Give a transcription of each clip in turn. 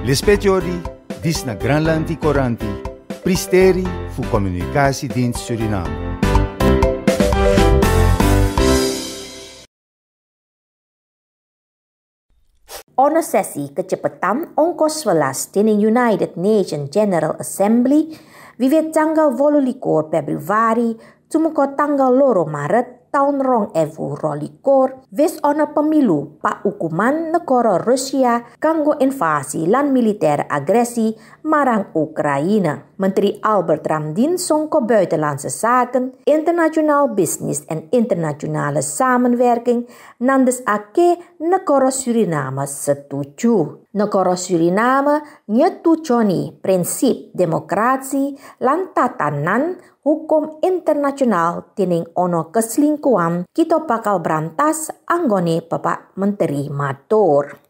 Lispetiori, dis na Granlandi Coranti, Pristeri fu Communicatiedienst Suriname. Ono sesi kecepatan ongkos 11 tining United Nations General Assembly wiwit tanggal 28 Februari tumeko tanggal 2 Maret tahun 2022 wis ono pemilu pak hukuman negara Rusia kanggo invasi lan militer agresi marang Ukraina. Menteri Albert Ramdin songko Buitenlandse Zaken, Internationaal Business en Internationale Samenwerking nandes ake negara Suriname setuju. Negara Suriname nyetujoni prinsip demokrasi lan tatanan hukum internasional tining ono keselingkuhan kita bakal berantas anggone Bapak Menteri matur.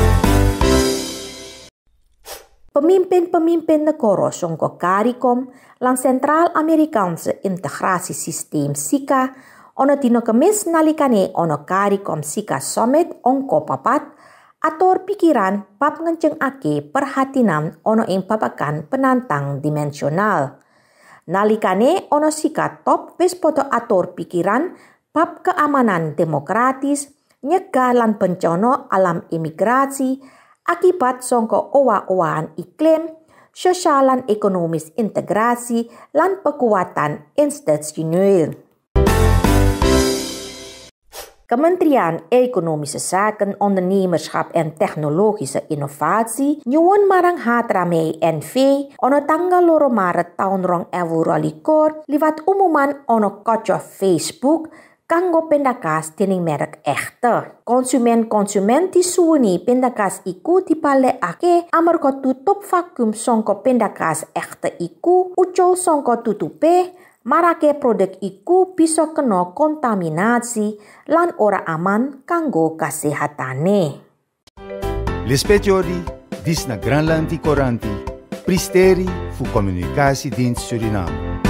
Pemimpin-pemimpin negara songko CARICOM lan Sentral Amerikaanse Integrasi Sistem SICA ono dina Kemis nalikane ono CARICOM SICA Summit ongko papat atur pikiran bab ngencengake perhatian ono ing babagan penantang dimensional. Nalikane ono SICA top wis podo atur pikiran bab keamanan demokratis, nyegah lan bencana alam imigrasi akibat songko owa-owaan iklim, sosial lan ekonomis integrasi lan kekuatan institusioneel. Kementerian Economische Zaken, Ondernemerschap en Technologische Innovatie nyuwun marang Hatrame NV ono tanggal 2 Maret tahun 2022 liwat umuman ono kaca Facebook kanggo pendakas tining merek Echte. Konsumen disuwuni pendakas iku dipalekake amarga tutup vakum songko pendakas Echte iku ucul songko tutupe marake produk iku bisa kena kontaminasi lan ora aman kanggo kasehatane. Lispetiori, dis na Granlandi Coranti, Pristeri fu Communicatiedienst Suriname.